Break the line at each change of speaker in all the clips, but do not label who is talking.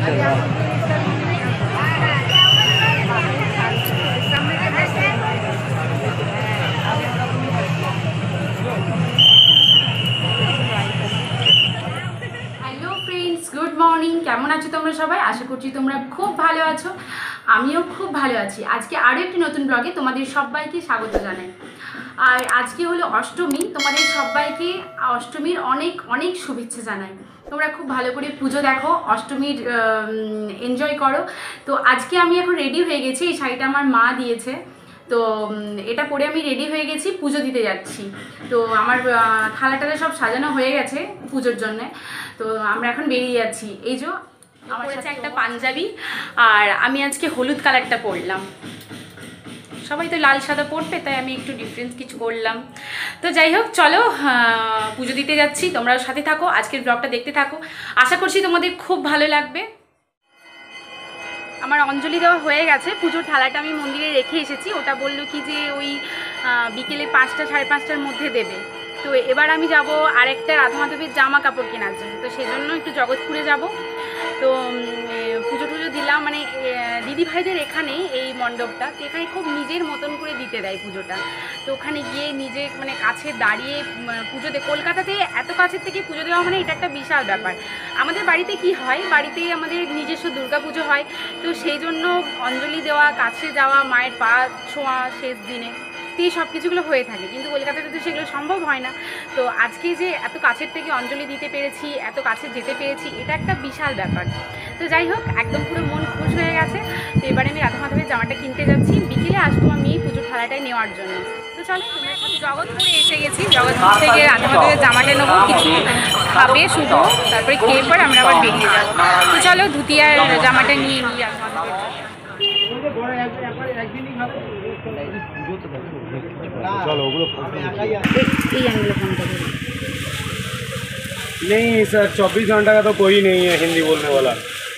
Good morning, কেমন আছো তোমরা সবাই? আশা করছি তোমরা খুব ভালো আছো। আমিও খুব ভালো আছি। আজকে আরও একটি নতুন ব্লগে তোমাদের সবাইকে স্বাগত জানাই। আর আজকে হলো অষ্টমী, তোমাদের সবাইকে অষ্টমীর অনেক অনেক শুভেচ্ছা জানাই। তোমরা খুব ভালো করে পুজো দেখো, অষ্টমীর এনজয় করো। তো আজকে আমি এখন রেডি হয়ে গেছি, এই শাড়িটা আমার মা দিয়েছে, তো এটা পরে আমি রেডি হয়ে গেছি, পুজো দিতে যাচ্ছি। তো আমার থালা টালা সব সাজানো হয়ে গেছে পুজোর জন্যে, তো আমরা এখন বেরিয়ে যাচ্ছি। এই যে আমার কাছে একটা পাঞ্জাবি, আর আমি আজকে হলুদ কালারটা পরলাম। সবাই তো লাল সাদা পরবে, তাই আমি একটু ডিফারেন্স কিছু করলাম। তো যাই হোক, চলো পুজো দিতে যাচ্ছি, তোমরাও সাথে থাকো, আজকের ব্লগটা দেখতে থাকো। আশা করছি তোমাদের খুব ভালো লাগবে। আমার অঞ্জলি দেওয়া হয়ে গেছে, পুজোর থালাটা আমি মন্দিরে রেখে এসেছি। ওটা বললো কি যে ওই বিকেলে 5টা সাড়ে 5টার মধ্যে দেবে। তো এবার আমি যাব আরেকটা রাধা মাধবের জামা কাপড় কেনার জন্য, তো সেই জন্য একটু জগৎপুরে যাব। তো পুজো টুজো দিলাম, মানে দিদি ভাইদের এখানে এই মণ্ডপটা, তো এখানে খুব নিজের মতন করে দিতে দেয় পুজোটা। তো ওখানে গিয়ে নিজে মানে কাছে দাঁড়িয়ে পুজো দিয়ে, কলকাতাতে এত কাছের থেকে পুজো দেওয়া মানে এটা একটা বিশাল ব্যাপার। আমাদের বাড়িতে কি হয়, বাড়িতে আমাদের নিজস্ব দুর্গা পুজো হয়, তো সেই জন্য অঞ্জলি দেওয়া, কাছে যাওয়া, মায়ের পা ছোঁয়া শেষ দিনে, তো এই সব কিছুগুলো হয়ে থাকে, কিন্তু কলকাতাতে তো সেগুলো সম্ভব হয় না। তো আজকে যে এত কাছের থেকে অঞ্জলি দিতে পেরেছি, এত কাছে যেতে পেরেছি, এটা একটা বিশাল ব্যাপার। তো যাই হোক, একদম পুরো মন খুশ হয়ে গেছে। তো এবারে আমি রাধা মাধবের জামাটা কিনতে যাচ্ছি, বিকেলে আসবো আমি পুজোর থালাটাই নেওয়ার জন্য। তো চলো, এখন জগৎপুরে এসে গেছি, জগৎপুর থেকে রাধা মাধবের জামাটা নেবো, কিছু খাবে শুধু, তারপরে খেয়ে পর আমরা আবার বেরিয়ে যাবো। তো চলো ধুতি আর জামাটা নিয়ে নিই রাধা মাধবের জন্য।
चलो नहीं सर, 24 घंटा का तो कोई नहीं है हिंदी बोलने वाला।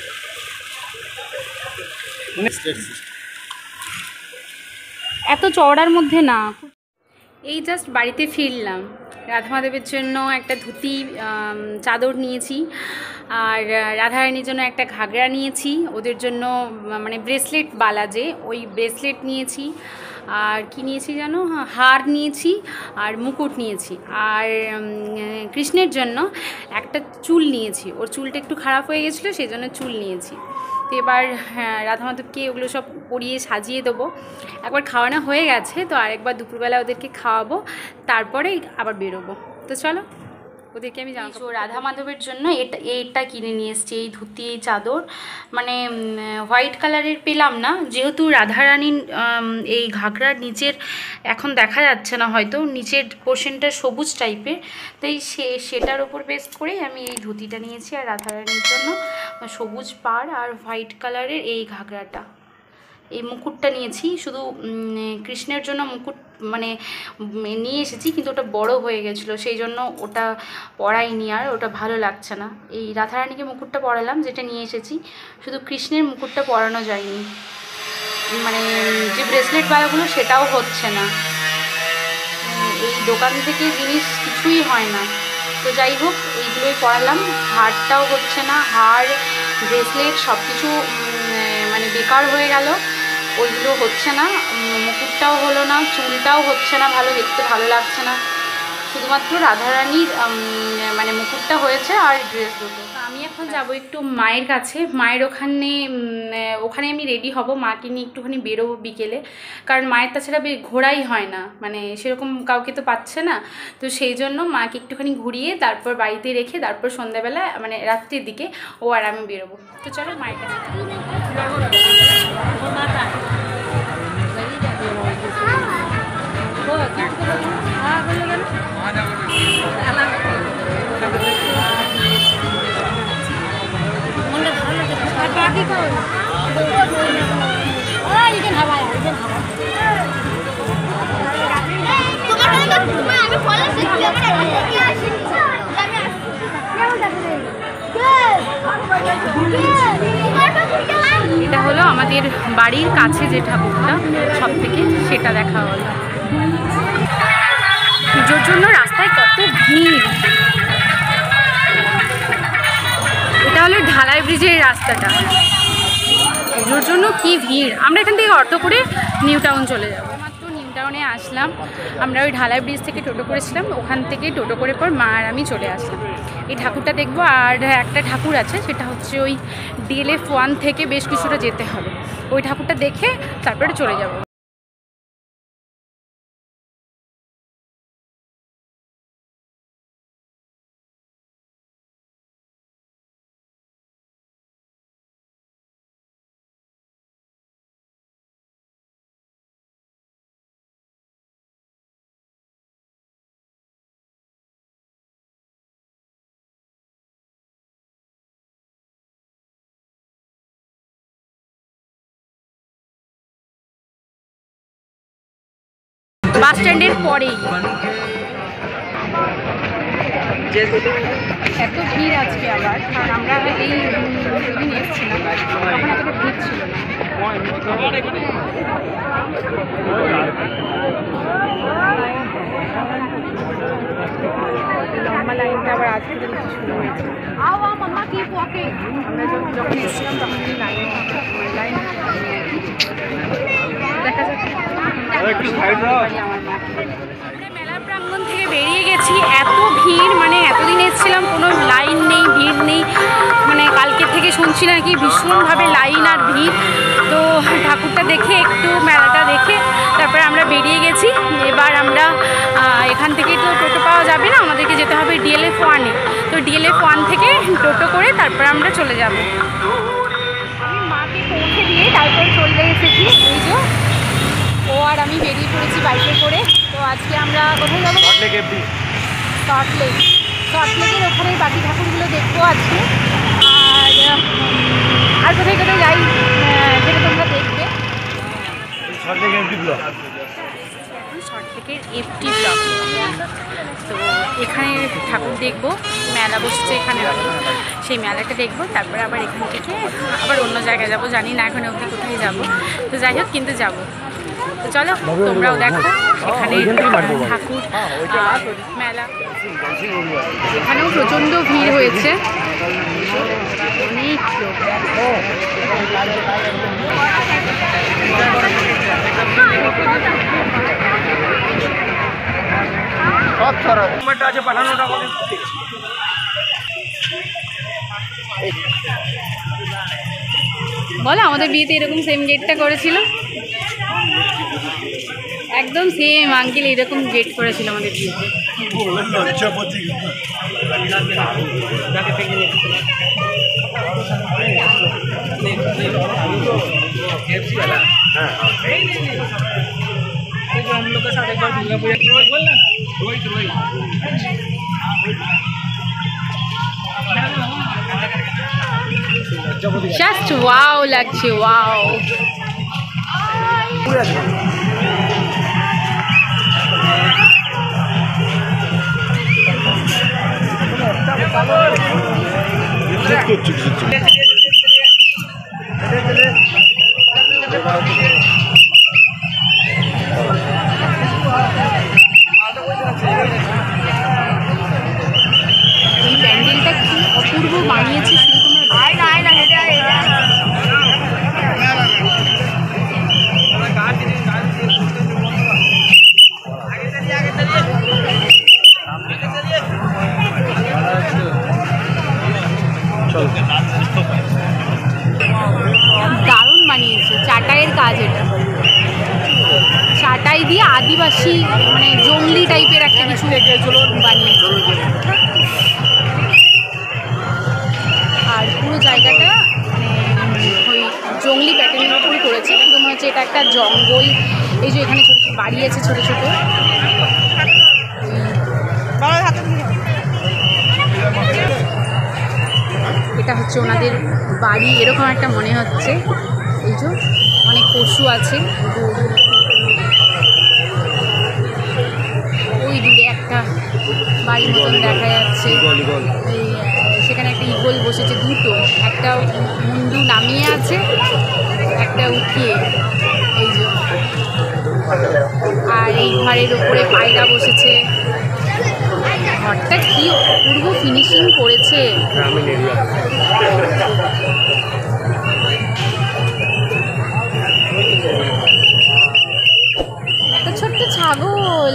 এত চওড়ার মধ্যে না। এই জাস্ট বাড়িতে ফিরলাম, রাধা মাধবের জন্য একটা ধুতি চাদর নিয়েছি, আর রাধারানীর জন্য একটা ঘাগরা নিয়েছি, ওদের জন্য মানে ব্রেসলেট বালা যে ওই ব্রেসলেট নিয়েছি, আর কি নিয়েছি জানো, হার নিয়েছি আর মুকুট নিয়েছি, আর কৃষ্ণের জন্য একটা চুল নিয়েছি, ওর চুলটা একটু খারাপ হয়ে গেছিলো সেই জন্য চুল নিয়েছি। তো এবার রাধা মাধবকে ওগুলো সব পরিয়ে সাজিয়ে দেবো। একবার খাওয়ানো হয়ে গেছে, তো আরেকবার দুপুরবেলা ওদেরকে খাওয়াবো, তারপরে আবার বেরোবো। তো চলো ওদেরকে আমি জানো। রাধা মাধবের জন্য এইটা কিনে নিয়ে এসেছি, এই ধুতি, এই চাদর, মানে হোয়াইট কালারের পেলাম না, যেহেতু রাধারানীর এই ঘাগরার নিচের এখন দেখা যাচ্ছে না, হয়তো নিচের পোর্শনটা সবুজ টাইপের, তাই সেটার ওপর বেস করেই আমি এই ধুতিটা নিয়েছি, আর রাধারানীর জন্য সবুজ পাড় আর হোয়াইট কালারের এই ঘাগরাটা, এই মুকুটটা নিয়েছি। শুধু কৃষ্ণের জন্য মুকুট মানে নিয়ে এসেছি, কিন্তু ওটা বড় হয়ে গেছিলো, সেই জন্য ওটা পরাইনি, আর ওটা ভালো লাগছে না। এই রাধারানীকে মুকুটটা পরালাম যেটা নিয়ে এসেছি, শুধু কৃষ্ণের মুকুটটা পরানো যায়নি, মানে যে ব্রেসলেট বালাগুলো সেটাও হচ্ছে না, এই দোকান থেকে জিনিস কিছুই হয় না। তো যাই হোক, এইগুলোই পরালাম, হারটাও হচ্ছে না, হার ব্রেসলেট সব কিছু মানে বেকার হয়ে গেল, ওইগুলো হচ্ছে না, মুকুটটাও হলো না, চুলটাও হচ্ছে না, ভালো দেখতে ভালো লাগছে না, শুধুমাত্র রাধারানীর মানে মুকুটটা হয়েছে আর ড্রেস দুটো। আমি এখন যাব একটু মায়ের কাছে, মায়ের ওখানে আমি রেডি হব, মাকে নিয়ে একটুখানি বেরোবো বিকেলে, কারণ মায়ের তাছাড়া ঘোরাই হয় না, মানে সেরকম কাউকে তো পাচ্ছে না, তো সেই জন্য মাকে একটুখানি ঘুরিয়ে তারপর বাড়িতে রেখে তারপর সন্ধ্যাবেলা মানে রাত্রির দিকে ও আর আমি বেরোবো। তো চলো মায়ের কাছে। এটা হলো আমাদের বাড়ির কাছে যে ঠাকুরটা সব থেকে, সেটা দেখা হলো। পুজোর জন্য রাস্তায় কত ভিড়, এটা হলো ঢালাই ব্রিজের রাস্তাটা, এগুলোর জন্য কি ভিড়। আমরা এখান থেকে অটো করে নিউ টাউন চলে যাব। মাত্র নিউ টাউনে আসলাম, আমরা ওই ঢালাই ব্রিজ থেকে টোটো করেছিলাম, ওখান থেকে টোটো করে পর মা আর আমি চলে আসলাম। এই ঠাকুরটা দেখবো। আর একটা ঠাকুর আছে, সেটা হচ্ছে ওই DLF 1 থেকে বেশ কিছুটা যেতে হবে, ওই ঠাকুরটা দেখে তারপরে চলে যাব। বাস স্ট্যান্ডের পরেই এত ভিড় আজকে আবার, কারণ আমরা এই দুদিন এসেছিলাম তখন এতটা ভিড় ছিল না। লম্বা লাইনটা আবার আজকে শুরু হয়েছে। আমরা যখন এসেছিলাম তখন এই লাইন দেখা যাচ্ছে। মেলার প্রাঙ্গণ থেকে বেরিয়ে গেছি, এত ভিড়, মানে এতদিন এসেছিলাম কোনো লাইন নেই, ভিড় নেই, মানে কালকে থেকে শুনছি নাকি ভীষণভাবে লাইন আর ভিড়। তো ঠাকুরটা দেখে একটু মেলাটা দেখে তারপরে আমরা বেরিয়ে গেছি। এবার আমরা এখান থেকে তো টোটো পাওয়া যাবে না, আমাদেরকে যেতে হবে DLF 1-এ। তো DLF 1 থেকে টোটো করে তারপরে আমরা চলে যাব। আমি মাকে পৌঁছে দিয়ে তারপর চলে এসেছি, এই যে ও আর আমি বেরিয়ে পড়েছি বাইকে করে। তো আজকে আমরা কোথায় যাবো? সল্টলেকের ওখানে বাকি ঠাকুরগুলো দেখবো আজকে। আর কোথায় কোথায় যাই সেটা তোমরা দেখবে। সল্টলেকের FT ব্লক। তো এখানে ঠাকুর দেখবো, মেলা বসছে এখানে, সেই মেলাটা দেখবো, তারপরে আবার এখান থেকে আবার অন্য জায়গায় যাবো, জানি না এখন অবধি কোথায় যাবো। তো যাই হোক, কিন্তু যাবো। তো চলো তোমরাও দেখো এখানে ঠাকুর মেলা। এখানেও প্রচণ্ড ভিড় হয়েছে, অনেক লোক। বলো, আমাদের বিয়েতে এরকম সেম গেটটা করেছিল, একদম সেম আঙ্কেল এরকম গেট করেছিল আমাদের বিয়েতে। জাস্ট ওয়াও লাগছে, ওয়াও। এই প্যান্ডেলটা কি অপূর্ব বানিয়েছে, শুধু দারুণ বানিয়েছে। চাটাইয়ের কাজ, এটা চাটাই দিয়ে আদিবাসী মানে জঙ্গলি টাইপের একটা কিছু বানিয়েছে। আর পুরো জায়গাটা মানে ওই জঙ্গলি প্যাটার্নের উপরে করেছে, কিন্তু মনে হচ্ছে এটা একটা জঙ্গল। এই যে এখানে ছোটো ছোটো বাড়ি আছে, ছোটো ছোটো। এটা হচ্ছে ওনাদের বাড়ি, এরকম একটা মনে হচ্ছে। এই যে অনেক পশু আছে, ওই দূরে একটা বাড়ির মতন দেখা যাচ্ছে। সেখানে একটা ঈগল বসেছে, দুটো, একটা মুন্ডু নামিয়ে আছে, একটা উঠিয়ে। এই যে, আর এই ঘরের ওপরে পায়রা বসেছে। ঘরটা কি অপূর্ব ফিনিশিং করেছে।
গ্রামীণ এরিয়া।
একটা ছোট্ট ছাগল।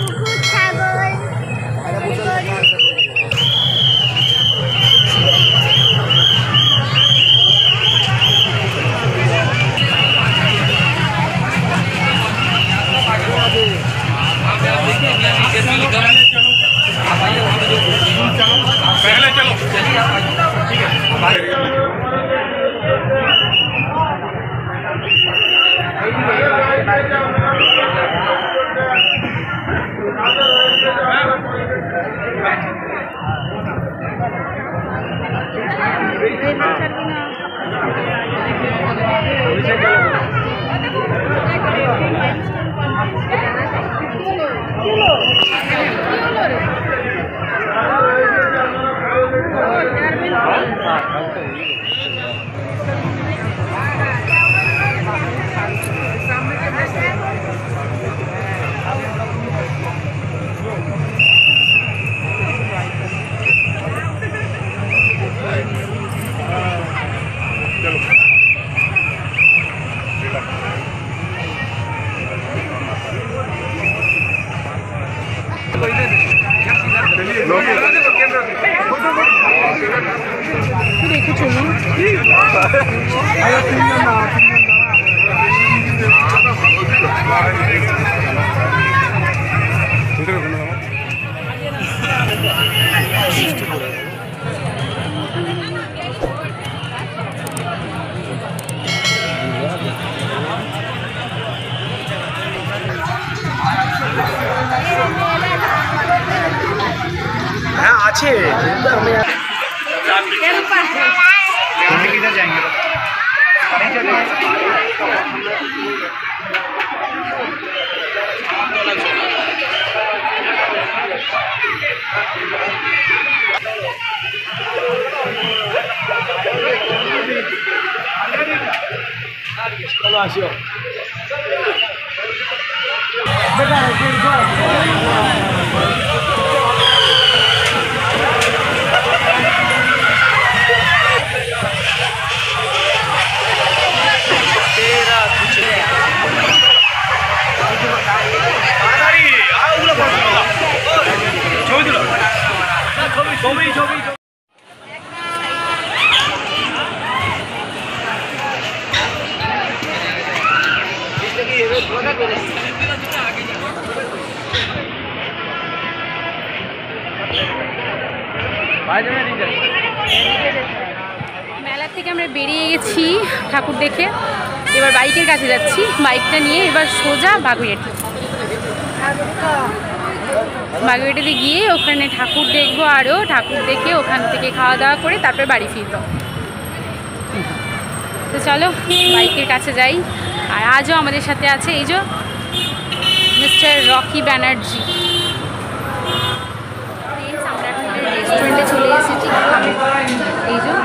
দেখে চলুন।
হ্যাঁ আছে। চলো আসিও।
মেলা থেকে আমরা বেরিয়ে গেছি ঠাকুর দেখে, এবার বাইকের কাছে যাচ্ছি। বাইকটা নিয়ে এবার সোজা বাগুইয়াটিতে গিয়ে ওখানে ঠাকুর দেখবো, আরও ঠাকুর দেখে ওখান থেকে খাওয়া দাওয়া করে তারপরে বাড়ি ফিরবো। তো চলো বাইকের কাছে যাই। আর আজও আমাদের সাথে আছে এই যে মিস্টার রকি ব্যানার্জি। আমরা এখন রেস্টুরেন্টে চলে এসেছি, এই যে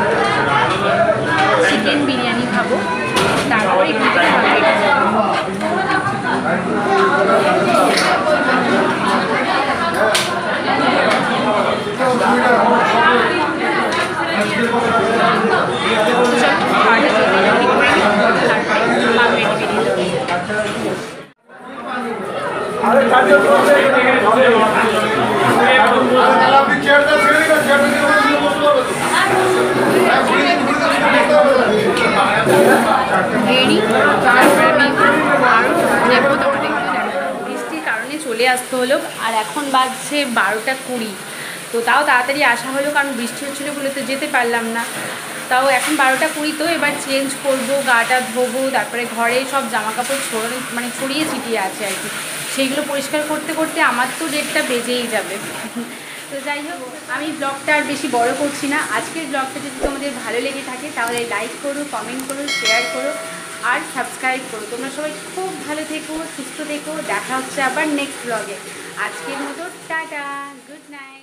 চিকেন বিরিয়ানি খাবো, তারপরে এখান থেকে বাগুইয়াটি যাবো। বৃষ্টির কারণে চলে আসতে হলো, আর এখন বাজছে 12:20। তো তাও তাড়াতাড়ি আসা হলো, কারণ বৃষ্টি হচ্ছিলো বলে তো যেতে পারলাম না। তাও এখন 12:20, তো এবার চেঞ্জ করবো, গাটা ধোবো, তারপরে ঘরে সব জামাকাপড় ছড়িয়ে ছিটিয়ে আছে আর কি, সেইগুলো পরিষ্কার করতে করতে আমার তো ডেটটা বেজেই যাবে। তো যাই হোক, আমি ব্লগটা আর বেশি বড় করছি না। আজকের ব্লগটা যদি তোমাদের ভালো লেগে থাকে তাহলে লাইক করো, কমেন্ট করো, শেয়ার করো আর সাবস্ক্রাইব করো। তোমরা সবাই খুব ভালো থেকো, সুস্থ থেকো। দেখা হচ্ছে আবার নেক্সট ব্লগে। আজকের মতো টাটা, গুড নাইট।